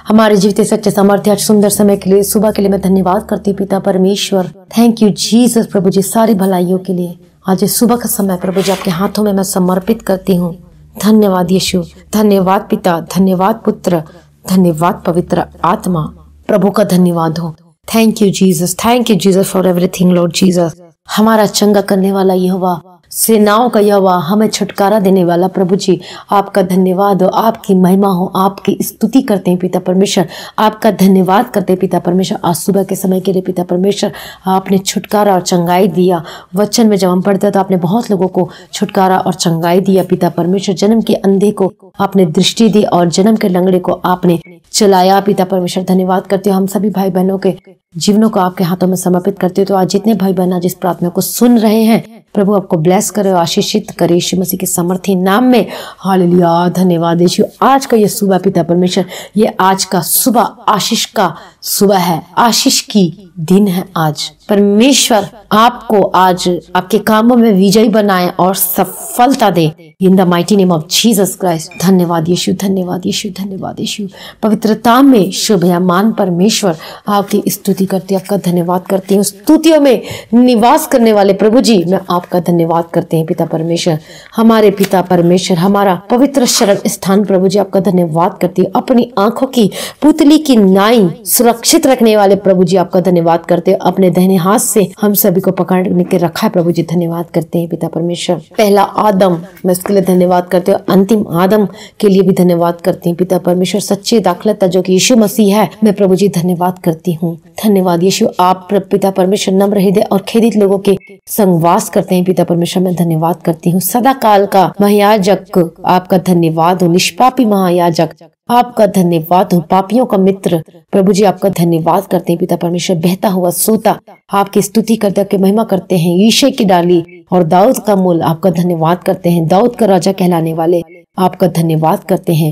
हमारे जीवित सच्चे सामर्थ्य आज सुंदर समय के लिए, सुबह के लिए मैं धन्यवाद करती हूँ पिता परमेश्वर। थैंक यू जीसस प्रभु जी, सारी भलाइयों के लिए। आज इस सुबह का समय प्रभु जी आपके हाथों में मैं समर्पित करती हूँ। धन्यवाद यीशु, धन्यवाद पिता, धन्यवाद पुत्र, धन्यवाद पवित्र आत्मा। प्रभु का धन्यवाद हो। Thank you Jesus for everything Lord Jesus. हमारा चंगा करने वाला यहोवा, सेनाओं का यहोवा, हमें छुटकारा देने वाला प्रभु जी, आपका धन्यवाद हो, आपकी महिमा हो, आपकी स्तुति करते हैं पिता परमेश्वर, आपका धन्यवाद करते हैं पिता परमेश्वर। आज सुबह के समय के लिए पिता परमेश्वर आपने छुटकारा और चंगाई दिया। वचन में जब हम पढ़ते तो आपने बहुत लोगों को छुटकारा और चंगाई दिया पिता परमेश्वर। जन्म के अंधे को आपने दृष्टि दी और जन्म के लंगड़े को आपने चलाया पिता परमेश्वर। धन्यवाद करते हो। हम सभी भाई बहनों के जीवनों को आपके हाथों में समर्पित करते हो। तो आज जितने भाई बहन आज इस प्रार्थना को सुन रहे हैं प्रभु आपको ब्लेस करे, आशीषित करे यीशु मसीह के सामर्थी नाम में। हालेलुया, धन्यवाद यीशु। आज का ये सुबह पिता परमेश्वर, ये आज का सुबह आशीष का सुबह है, आशीष की दिन है। आज परमेश्वर आपको आज आपके कामों में विजयी बनाए और सफलता दे in the mighty name of Jesus Christ. धन्यवाद यीशु, धन्यवाद यीशु, धन्यवाद यीशु। पवित्रता में शुभमान परमेश्वर आपकी स्तुति करते, आपका धन्यवाद करते हैं। स्तुतियों में निवास करने वाले प्रभु जी, मैं आपका धन्यवाद करते हैं पिता परमेश्वर। हमारे पिता परमेश्वर, हमारा पवित्र शरण स्थान प्रभु जी, आपका धन्यवाद करती हूँ। अपनी आंखों की पुतली की नाई सुरक्षित रखने वाले प्रभु जी, आपका धन्यवाद करते हैं। अपने दाहिने हाथ से हम सभी को पकड़ के रखा है प्रभु जी, धन्यवाद करते हैं पिता परमेश्वर। पहला आदम, मैं इसके लिए धन्यवाद करते हूँ। अंतिम आदम के लिए भी धन्यवाद करती हूँ पिता परमेश्वर। सच्ची दाखलता जो कि यीशु मसीह है, मैं प्रभु जी धन्यवाद करती हूँ। धन्यवाद यीशु। आप पिता परमेश्वर नम्र हृदय और खेदित लोगों के संगवास करते हैं पिता परमेश्वर, मैं धन्यवाद करती हूँ। सदा काल का महायाजक, आपका धन्यवाद हो। निष्पापी महायाजक, आपका धन्यवाद हो। पापियों का मित्र प्रभु जी, आपका धन्यवाद करते हैं पिता परमेश्वर। बहता हुआ सोता, आपकी स्तुति करते के महिमा करते हैं। यीशे की डाली और दाऊद का मूल, आपका धन्यवाद करते हैं। दाऊद का राजा कहलाने वाले, आपका धन्यवाद करते हैं।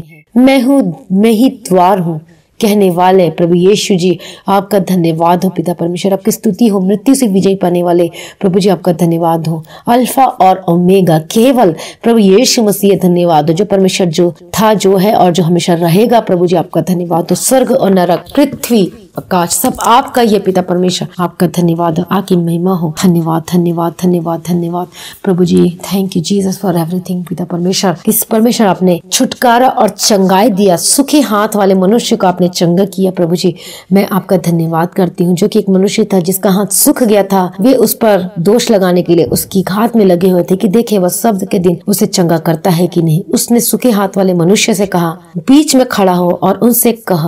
मैं ही द्वार हूँ कहने वाले प्रभु यीशु जी, आपका धन्यवाद हो पिता परमेश्वर। आपकी स्तुति हो। मृत्यु से विजय पाने वाले प्रभु जी, आपका धन्यवाद हो। अल्फा और ओमेगा केवल प्रभु यीशु मसीह, धन्यवाद हो। जो परमेश्वर जो था, जो है और जो हमेशा रहेगा प्रभु जी, आपका धन्यवाद हो। स्वर्ग और नरक, पृथ्वी, आकाश, सब आपका ये पिता परमेश्वर, आपका धन्यवाद हो। आपकी महिमा हो। धन्यवाद धन्यवाद धन्यवाद धन्यवाद प्रभु जी। Thank you Jesus for everything पिता परमेश्वर। इस परमेश्वर आपने छुटकारा और चंगाई दिया। सूखे हाथ वाले मनुष्य को आपने चंगा किया प्रभु जी, मैं आपका धन्यवाद करती हूँ। जो कि एक मनुष्य था जिसका हाथ सूख गया था, वे उस पर दोष लगाने के लिए उसकी घात में लगे हुए थे कि देखे वह शब्द के दिन उसे चंगा करता है कि नहीं। उसने सूखे हाथ वाले मनुष्य से कहा, बीच में खड़ा हो और उनसे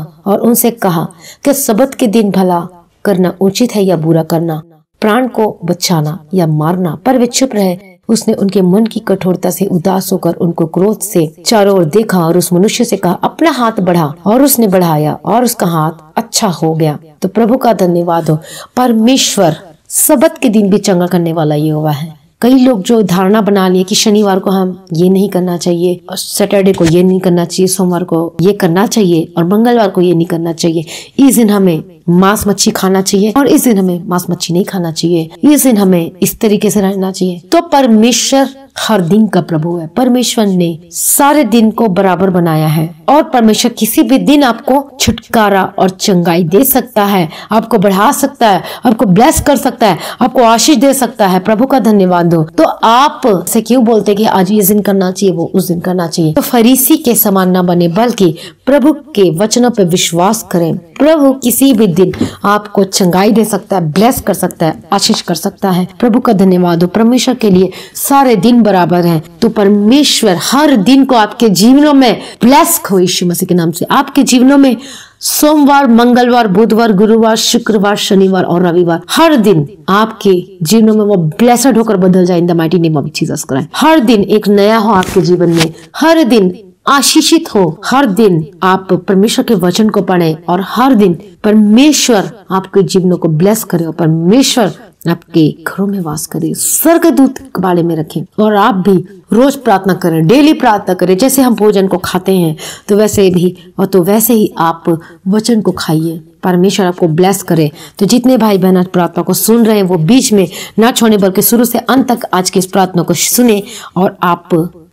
कहा कि सबत के दिन भला करना उचित है या बुरा करना, प्राण को बचाना या मारना। पर वे चुप रहे। उसने उनके मन की कठोरता से उदास होकर उनको क्रोध से चारों ओर देखा और उस मनुष्य से कहा, अपना हाथ बढ़ा। और उसने बढ़ाया और उसका हाथ अच्छा हो गया। तो प्रभु का धन्यवाद हो। परमेश्वर सबत के दिन भी चंगा करने वाला यहोवा है। कई लोग जो धारणा बना लिए कि शनिवार को हम ये नहीं करना चाहिए, और सैटरडे को ये नहीं करना चाहिए, सोमवार को ये करना चाहिए और मंगलवार को ये नहीं करना चाहिए। इस दिन हमें मांस मच्छी खाना चाहिए और इस दिन हमें मांस मच्छी नहीं खाना चाहिए। इस दिन हमें इस तरीके से रहना चाहिए। तो परमेश्वर हर दिन का प्रभु है। परमेश्वर ने सारे दिन को बराबर बनाया है और परमेश्वर किसी भी दिन आपको छुटकारा और चंगाई दे सकता है, आपको बढ़ा सकता है, आपको ब्लेस कर सकता है, आपको आशीष दे सकता है। प्रभु का धन्यवाद हो। तो आप से क्यों बोलते कि आज ये दिन करना चाहिए, वो उस दिन करना चाहिए। तो फरीसी के समान न बने, बल्कि प्रभु के वचनों पर विश्वास करें। प्रभु किसी भी दिन आपको चंगाई दे सकता है, ब्लेस कर सकता है, आशीष कर सकता है। प्रभु का धन्यवाद हो। परमेश्वर के लिए सारे दिन बराबर हैं। तो परमेश्वर हर दिन को आपके जीवनों में ब्लेस हो यीशु मसीह के नाम से। आपके जीवनों में सोमवार, मंगलवार, बुधवार, गुरुवार, शुक्रवार, शनिवार और रविवार, हर दिन आपके जीवनों में वो ब्लेसड होकर बदल जाए in the mighty name of Jesus Christ. हर दिन एक नया हो आपके जीवन में, हर दिन आशीषित हो। हर दिन आप परमेश्वर के वचन को पढ़ें और हर दिन परमेश्वर आपके जीवनों को ब्लेस करे और परमेश्वर आपके घरों में वास करे। स्वर्गदूत के बारे में रखें और आप भी रोज प्रार्थना करें, डेली प्रार्थना करें। जैसे हम भोजन को खाते हैं तो वैसे ही आप वचन को खाइए। परमेश्वर आपको ब्लेस करे। तो जितने भाई बहन आज प्रार्थना को सुन रहे हैं वो बीच में ना छोड़े, बल्कि शुरू से अंत तक आज की इस प्रार्थना को सुने और आप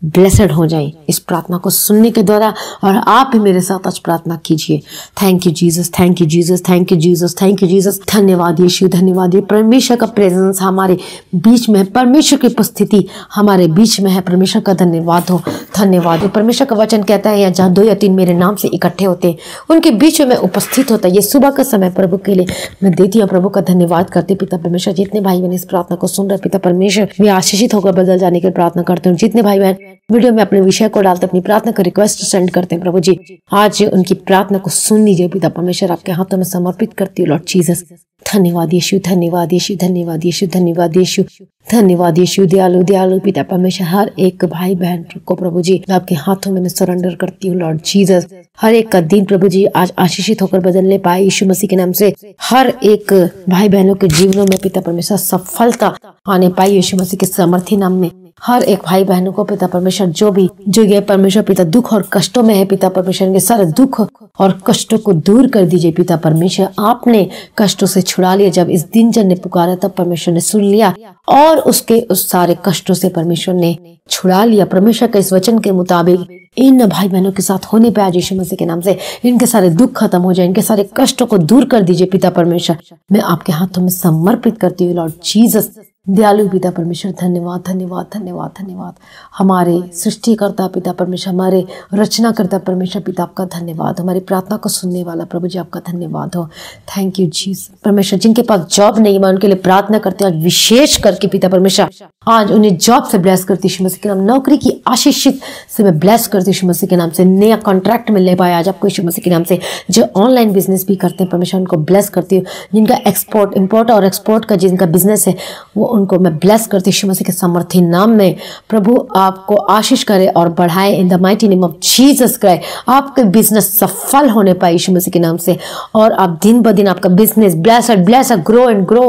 ब्लेसड हो जाए इस प्रार्थना को सुनने के द्वारा, और आप भी मेरे साथ आज प्रार्थना कीजिए। Thank you Jesus, thank you Jesus, thank you Jesus, thank you Jesus. धन्यवाद यीशु, धन्यवाद। परमेश्वर का प्रेजेंस हमारे बीच में है, परमेश्वर की उपस्थिति हमारे बीच में है। परमेश्वर का धन्यवाद हो, धन्यवाद हो। परमेश्वर का वचन कहता है, या जहाँ 2 या 3 मेरे नाम से इकट्ठे होते हैं उनके बीच में उपस्थित होता है। ये सुबह का समय प्रभु के लिए मैं देती हूँ, प्रभु का धन्यवाद करती। पिता परमेश्वर, जितने भाई बहन इस प्रार्थना को सुन रहे पिता परमेश्वर, वे आशीषित होकर बदल जाने की प्रार्थना करते हैं। जितने भाई बहन वीडियो में अपने विषय को डालते, अपनी प्रार्थना का रिक्वेस्ट सेंड करते हैं, प्रभु जी आज उनकी प्रार्थना को सुन लीजिए। पिता परमेश्वर, आपके हाथों में समर्पित करती हूँ लॉर्ड जीसस। धन्यवाद यीशु, धन्यवाद यीशु, धन्यवाद यीशु, धन्यवाद यीशु, धन्यवाद यीशु। दयालु दयालु पिता परमेश्वर, हर एक भाई बहन को प्रभु जी आपके हाथों में मैं सरेंडर करती हूँ लॉर्ड जीसस। हर एक का दिन प्रभु जी आज आशीषित होकर बदलने पाए यीशु मसीह के नाम से। हर एक भाई बहनों के जीवनों में पिता परमेश्वर सफलता आने पाए यीशु मसीह के सामर्थी नाम में। हर एक भाई बहनों को पिता परमेश्वर जो ये परमेश्वर पिता दुख और कष्टों में है, पिता परमेश्वर के सारे दुख और कष्टों को दूर कर दीजिए। पिता परमेश्वर, आपने कष्टों से छुड़ा लिया। जब इस दिन जन ने पुकारा तब परमेश्वर ने सुन लिया और उसके उस सारे कष्टों से परमेश्वर ने छुड़ा लिया। परमेश्वर के इस वचन के मुताबिक इन भाई बहनों के साथ होने पे आज यीशु मसीह के नाम से इनके सारे दुख खत्म हो जाए, इनके सारे कष्टों को दूर कर दीजिए। पिता परमेश्वर, मैं आपके हाथों में समर्पित करती हूँ लॉर्ड जीसस। दयालु पिता परमेश्वर, धन्यवाद धन्यवाद धन्यवाद धन्यवाद। हमारे सृष्टिकर्ता पिता परमेश्वर, हमारे रचनाकर्ता परमेश्वर पिता, आपका धन्यवाद। हमारी प्रार्थना को सुनने वाला प्रभु जी, आपका धन्यवाद हो। Thank you Jesus. परमेश्वर, जिनके पास जॉब नहीं, मैं उनके लिए प्रार्थना करती हूँ आज विशेष करके पिता परमेश्वर, आज उन्हें जॉब से ब्लेस करती यीशु मसीह के नाम। नौकरी की आशीषित से मैं ब्लेस करती यीशु मसीह के नाम से। नया कॉन्ट्रैक्ट मिलने पाए आज आपको यीशु मसीह के नाम से। जो ऑनलाइन बिजनेस भी करते हैं परमेश्वर, उनको ब्लेस करती हूँ। जिनका इम्पोर्ट और एक्सपोर्ट का जिनका बिजनेस है वो उनको मैं ब्लेस करती हूँ यीशु मसीह के सामर्थी नाम में। प्रभु आपको आशीष करे और बढ़ाए in the mighty name of Jesus Christ. आपके बिजनेस सफल होने पाए यीशु मसीह के नाम से, और आप दिन ब दिन आपका business blessed grow and grow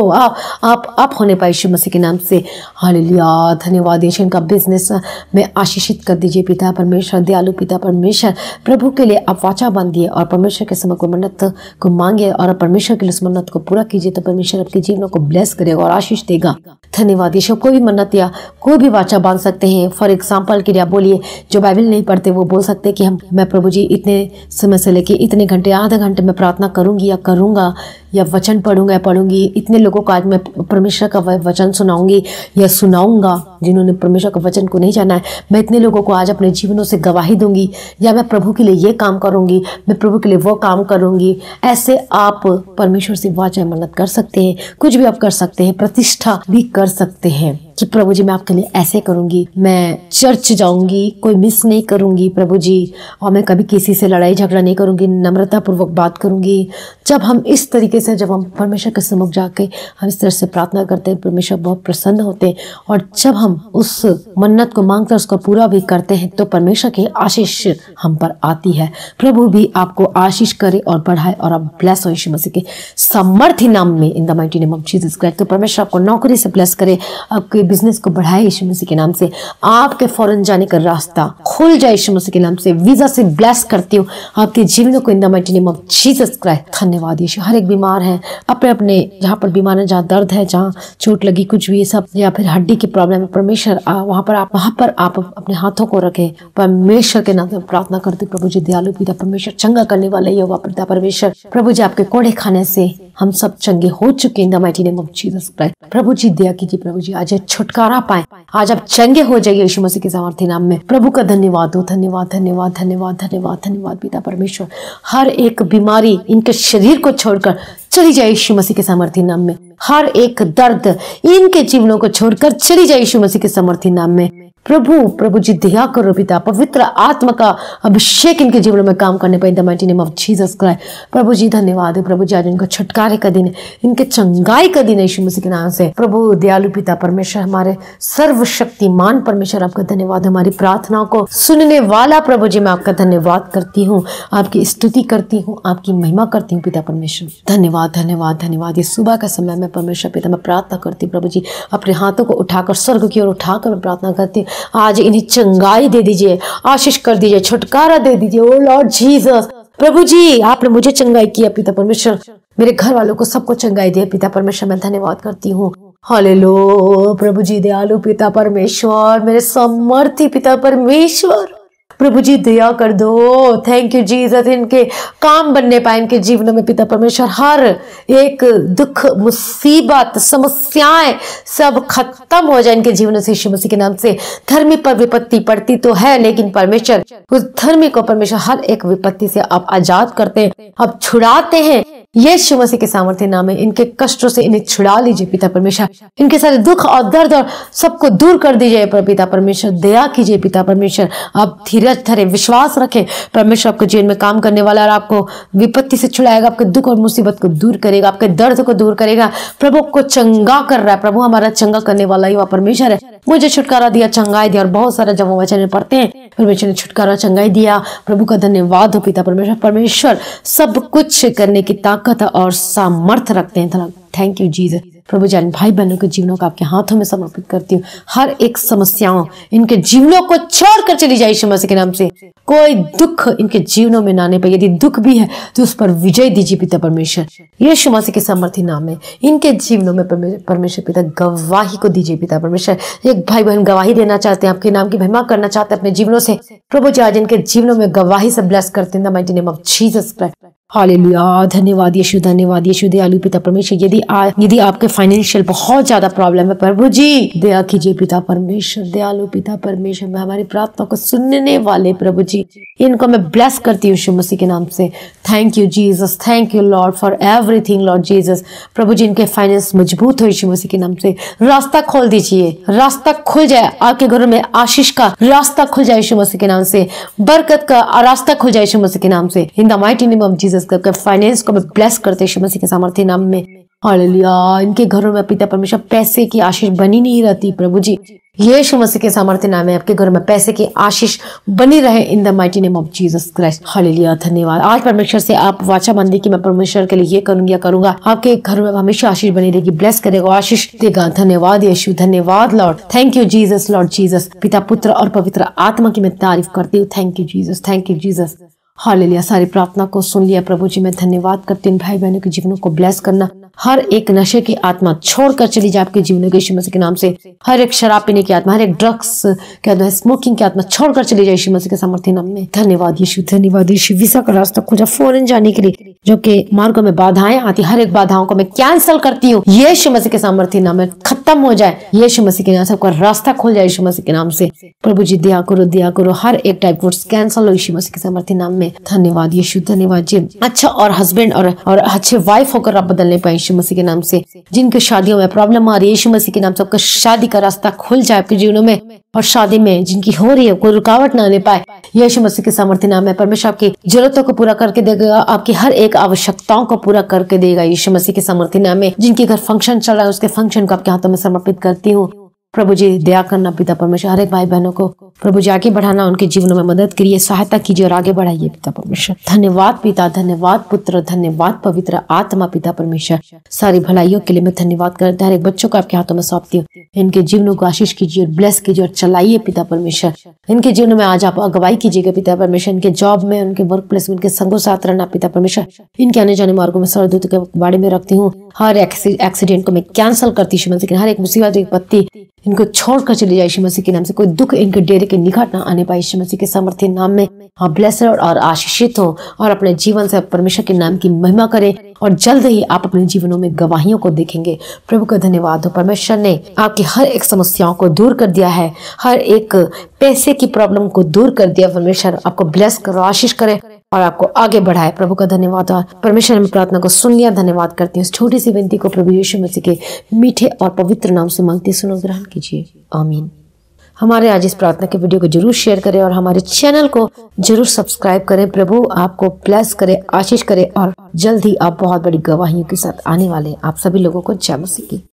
आप होने पाए यीशु मसीह के नाम से। हालेलुया, धन्यवाद यीशु। इनका बिजनेस में आशीषित कर दीजिए पिता परमेश्वर। दयालु पिता परमेश्वर, प्रभु के लिए आप वाचा बांधिए और परमेश्वर के समय को मन्नत को मांगिए और परमेश्वर के लिए उस मन्नत को पूरा कीजिए, तो परमेश्वर आपके जीवनों को ब्लेस करेगा और आशीष देगा। धन्यवाद यीशु। कोई भी मन्नत या कोई भी वाचा बांध सकते हैं। फॉर एग्जाम्पल के लिए आप बोलिए, जो बाइबल नहीं पढ़ते वो बोल सकते हैं कि मैं प्रभु जी इतने समय से लेके इतने घंटे, आधे घंटे में प्रार्थना करूंगी या करूंगा, या वचन पढ़ूंगा या पढ़ूंगी। इतने लोगों को आज मैं परमेश्वर का वचन सुनाऊंगी या सुनाऊंगा जिन्होंने परमेश्वर का वचन को नहीं जाना है। मैं इतने लोगों को आज अपने जीवनों से गवाही दूंगी, या मैं प्रभु के लिए ये काम करूंगी, मैं प्रभु के लिए वो काम करूंगी। ऐसे आप परमेश्वर से वाचा मन्नत कर सकते हैं। कुछ भी आप कर सकते हैं, प्रतिष्ठा भी कर सकते हैं कि प्रभु जी मैं आपके लिए ऐसे करूंगी, मैं चर्च जाऊंगी, कोई मिस नहीं करूंगी प्रभु जी, और मैं कभी किसी से लड़ाई झगड़ा नहीं करूंगी, नम्रता पूर्वक बात करूंगी। जब हम इस तरीके से, जब हम परमेश्वर के सम्मुख जाके हम इस तरह से प्रार्थना करते हैं, परमेश्वर बहुत प्रसन्न होते हैं। और जब हम उस मन्नत को मांगकर उसको पूरा भी करते हैं तो परमेश्वर की आशीष हम पर आती है। प्रभु भी आपको आशीष करे और बढ़ाए और आप ब्लेस हो यीशु मसीह के सामर्थी नाम में, in the mighty name of Jesus Christ. तो परमेश्वर आपको नौकरी से ब्लेस करे, आपके बिजनेस को बढ़ाए यीशु मसीह के नाम से। आपके फॉरेन जाने का रास्ता खुल जाए यीशु मसीह के नाम से। वीजा से ब्लेस करती हूँ आपके जीवनों को, in the mighty name of Jesus Christ. धन्यवाद यीशु। हर एक बीमार है, अपने अपने जहाँ पर बीमार है, जहाँ दर्द है, जहाँ चोट लगी, कुछ भी सब, या फिर हड्डी की प्रॉब्लम है, परमेश्वर वहाँ पर आप अपने हाथों को रखें। परमेश्वर के नाम से प्रार्थना करते प्रभु जी, दयालु पिता परमेश्वर, चंगा करने वाले ये हुआ पिता परमेश्वर। प्रभु जी आपके कोड़े खाने से हम सब चंगे हो चुके, in the mighty name of Jesus Christ. प्रभु जी दया कीजिए, प्रभु जी आज छुटकारा पाए, आज आप चंगे हो जाइए यीशु मसीह के सामर्थी नाम में। प्रभु का धन्यवाद हो, धन्यवाद धन्यवाद धन्यवाद धन्यवाद धन्यवाद पिता परमेश्वर। हर एक बीमारी इनके शरीर को छोड़कर चली जाए यीशु मसीह के सामर्थी नाम में। हर एक दर्द इनके जीवनों को छोड़कर चली जाए यीशु मसीह के सामर्थी नाम में। प्रभु जी दया करो पिता, पवित्र आत्मा का अभिषेक इनके जीवन में काम करने पर, in the mighty name of Jesus Christ. प्रभु जी धन्यवाद है प्रभु जी, आज इनको छुटकारे का दिन है, इनके चंगाई का दिन है यीशु मसीह के नाम से। प्रभु दयालु पिता परमेश्वर, हमारे सर्वशक्तिमान परमेश्वर, आपका धन्यवाद। हमारी प्रार्थनाओं को सुनने वाला प्रभु जी, मैं आपका धन्यवाद करती हूँ, आपकी स्तुति करती हूँ, आपकी महिमा करती हूँ पिता परमेश्वर। धन्यवाद धन्यवाद धन्यवाद। ये सुबह का समय में परमेश्वर पिता मैं प्रार्थना करती हूँ प्रभु जी, अपने हाथों को उठाकर स्वर्ग की ओर उठाकर मैं प्रार्थना करती हूँ, आज इन्हें चंगाई दे दीजिए, आशीष कर दीजिए, छुटकारा दे दीजिए। ओ लॉर्ड जीसस, प्रभु जी आपने मुझे चंगाई किया पिता परमेश्वर, मेरे घर वालों को सबको चंगाई दिया पिता परमेश्वर। मैं धन्यवाद करती हूँ हालेलुया। प्रभु जी दयालु पिता परमेश्वर, मेरे सामर्थी पिता परमेश्वर, प्रभु जी दया कर दो। Thank you Jesus. इनके काम बनने पाए इनके जीवनों में पिता परमेश्वर। हर एक दुख, मुसीबत, समस्याएं सब खत्म हो जाए इनके जीवन से यीशु मसीह के नाम से। धर्मी पर विपत्ति पड़ती तो है, लेकिन परमेश्वर उस धर्मी को परमेश्वर हर एक विपत्ति से आप आजाद करते हैं, आप छुड़ाते हैं। यीशु मसीह के सामर्थ्य नाम में इनके कष्टों से इन्हें छुड़ा लीजिए पिता परमेश्वर। इनके सारे दुख और दर्द और सबको दूर कर दीजिए पिता परमेश्वर। दया कीजिए पिता परमेश्वर। आप धीरज धरे, विश्वास रखें। परमेश्वर आपके जीवन में काम करने वाला और आपको विपत्ति से छुड़ाएगा, आपके दुख और मुसीबत को दूर करेगा, आपके दर्द को दूर करेगा। प्रभु को चंगा कर रहा है। प्रभु हमारा चंगा करने वाला ही वह परमेश्वर है। मुझे छुटकारा दिया, चंगाई दिया, और बहुत सारा जब वो वचन में पढ़ते हैं परमेश्वर ने छुटकारा, चंगाई दिया। प्रभु का धन्यवाद हो पिता परमेश्वर। परमेश्वर सब कुछ करने की ताकत और सामर्थ्य रखते हैं। Thank you Jesus. प्रभु जान भाई बहनों के जीवनों को आपके हाथों में समर्पित करती हूँ। हर एक समस्याओं इनके जीवनों को छोड़कर चली जाए यीशु मसीह के नाम से। कोई दुख इनके जीवनों में ना आने पाए। यदि दुख भी है तो उस पर विजय दीजिए पिता परमेश्वर। यीशु मसीह के सामर्थ्य नाम में इनके जीवनों में परमेश्वर पिता गवाही को दीजिए पिता परमेश्वर। एक भाई बहन गवाही देना चाहते हैं, आपके नाम की महिमा करना चाहते हैं अपने जीवनों से। प्रभु जी आज इनके जीवनों में गवाही से ब्लेस करते हैं in the mighty name of Jesus Christ. Hallelujah. धन्यवाद यीशु, धन्यवाद यीशु। दयालु पिता परमेश्वर, यदि आपके फाइनेंशियल बहुत ज्यादा प्रॉब्लम है, प्रभु जी दया कीजिए पिता परमेश्वर। दयालु पिता परमेश्वर, मैं हमारी प्रार्थना को सुनने वाले प्रभु जी इनको मैं ब्लेस करती हूँ यीशु मसीह के नाम से। Thank you Jesus, thank you Lord for everything Lord Jesus. प्रभु जी इनके फाइनेंस मजबूत हो यीशु मसीह के नाम से। रास्ता खोल दीजिए, रास्ता खुल जाए आपके घरों में। आशीष का रास्ता खुल जाए यीशु मसीह के नाम से। बरकत का रास्ता खुल जाए यीशु मसीह के नाम से। In the mighty name of Jesus करके फाइनेंस को मैं ब्लेस करते यीशु मसीह के सामर्थ्य नाम में। हालेलुया। इनके घरों में पिता परमेश्वर पैसे की आशीष बनी नहीं रहती प्रभु जी। यीशु मसीह के सामर्थ्य नाम में आपके घर में पैसे की आशीष बनी रहे in the mighty name of Jesus Christ. Hallelujah. धन्यवाद। आज परमेश्वर से आप वाचा बांधिए कि मैं परमेश्वर के लिए ये करूंगा। आपके घर में हमेशा आशीष बनी रहेगी, ब्लेस करेगा, आशीष देगा। धन्यवाद यीशु, धन्यवाद Lord. Thank you Jesus, Lord Jesus. पिता, पुत्र और पवित्र आत्मा की मैं तारीफ करती हूँ। Thank you Jesus, thank you Jesus. Hallelujah. सारी प्रार्थना को सुन लिया प्रभु जी। मैं धन्यवाद करती हूँ भाई बहनों के जीवनों को ब्लेस करना। हर एक नशे की आत्मा छोड़कर चली जाए आपके जीवन के यीशु मसीह के नाम से। हर एक शराब पीने की आत्मा, हर एक ड्रग्स के आत्मा, स्मोकिंग की आत्मा छोड़कर चली जाए यीशु मसीह के सामर्थ्य नाम में। धन्यवाद यीशु, धन्यवाद यीशु। वीसा का रास्ता खुल फौरन जाने के लिए जो कि मार्गों में बाधाएं आती, हर एक बाधाओं को मैं कैंसिल करती हूँ यीशु मसीह के सामर्थ्य नाम में। खत्म हो जाए यीशु मसीह के नाम से। आपका रास्ता खुल जाए यीशु मसीह के नाम से। प्रभु जी दया करो, दया करो। हर एक डाइवोर्स कैंसिल हो यीशु मसीह के सामर्थ्य नाम में। धन्यवाद यीशु, धन्यवाद जी। अच्छा और हस्बैंड और अच्छे वाइफ होकर आप बदलने पाए यीशु मसीह के नाम से। जिनके शादियों में प्रॉब्लम आ रही है यीशु मसीह के नाम से आपका शादी का रास्ता खुल जाए आपके जीवनों में। और शादी में जिनकी हो रही है कोई रुकावट ना आने पाए यीशु मसीह के सामर्थ्य नाम में। परमेश्वर आपकी जरूरतों को पूरा करके देगा, आपकी हर एक आवश्यकताओं को पूरा करके देगा यीशु मसीह के सामर्थ्य नाम में। जिनके घर फंक्शन चल रहा है उसके फंक्शन को आपके हाथों में समर्पित करती हूँ। प्रभु जी दया करना पिता परमेश्वर। हर एक भाई बहनों को प्रभु जी आगे बढ़ाना, उनके जीवनों में मदद करिए, सहायता कीजिए और आगे बढ़ाइए पिता परमेश्वर। धन्यवाद पिता, धन्यवाद पुत्र, धन्यवाद पवित्र आत्मा पिता परमेश्वर। सारी भलाइयों के लिए मैं धन्यवाद करता हूं। हर एक बच्चों को आपके हाथों में सौंपती हूँ। इनके जीवनों को आशीष कीजिए और ब्लेस कीजिए और चलाइए पिता परमेश्वर। इनके जीवनों में आज आप अगुवाई कीजिएगा पिता परमेश्वर। इनके जॉब में, उनके वर्क प्लेस में, इनके संगों साथ रहना पिता परमेश्वर। इनके आने जाने मार्गों में सरदूत के बारे में रखती हूँ। हर एक्सीडेंट को मैं कैंसिल करती हूँ यीशु मसीह। हर एक मुसीबत, विपत्ति इनको छोड़कर चली जाए यीशु मसीह के नाम से। कोई दुख इनके डेरे के निकट ना आने पाए यीशु मसीह के सामर्थ्य नाम में। आप ब्लेस्ड और आशीषित हो और अपने जीवन से परमेश्वर के नाम की महिमा करें। और जल्द ही आप अपने जीवनों में गवाहियों को देखेंगे। प्रभु का धन्यवाद हो। परमेश्वर ने आपकी हर एक समस्याओं को दूर कर दिया है। हर एक पैसे की प्रॉब्लम को दूर कर दिया। परमेश्वर आपको ब्लेस करो, आशीष करे और आपको आगे बढ़ाए। प्रभु का धन्यवाद। परमेश्वर ने प्रार्थना को सुन लिया। धन्यवाद करती हूँ। इस छोटी सी विनती को प्रभु यीशु मसीह के मीठे और पवित्र नाम से मांगते सुनो, ग्रहण कीजिए। आमीन। हमारे आज इस प्रार्थना के वीडियो को जरूर शेयर करें और हमारे चैनल को जरूर सब्सक्राइब करें। प्रभु आपको ब्लेस करे, आशीष करे और जल्द ही आप बहुत बड़ी गवाहियों के साथ आने वाले। आप सभी लोगों को जय मसीह की।